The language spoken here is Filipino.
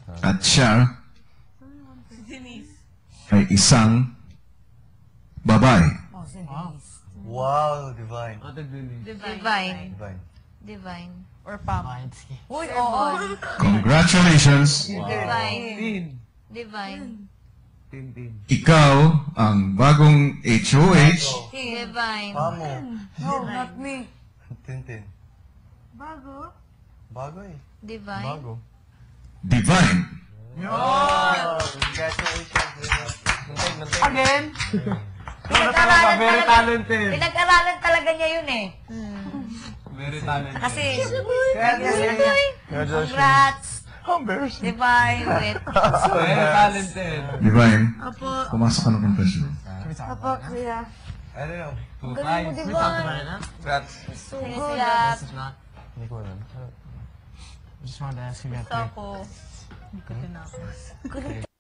At siya ay isang babae. Wow, divine. Divine. Divine. Divine. Or Pam. Uy, oo. Congratulations! Divine. Divine. Ikaw ang bagong HOH. Divine. Pamo. No, not me. Tintin. Bago? Bago eh. Divine. Bago. Divine. Oh, congratulations. Again? Pinag-aralan Very talaga. talented. Pinag-aralan talaga niya yun eh. Very talented. Kasi, Congratulations. congrats. How embarrassing. Divine with. Very talented. Divine, Apo. pumasok ka ng confession. Apo, kuya. I don't know. Two Galing mo, times. Divine. Congrats. So good. Congrats. Hindi ko alam. Just wanted to ask you that. Ako. Hindi ko tinapos.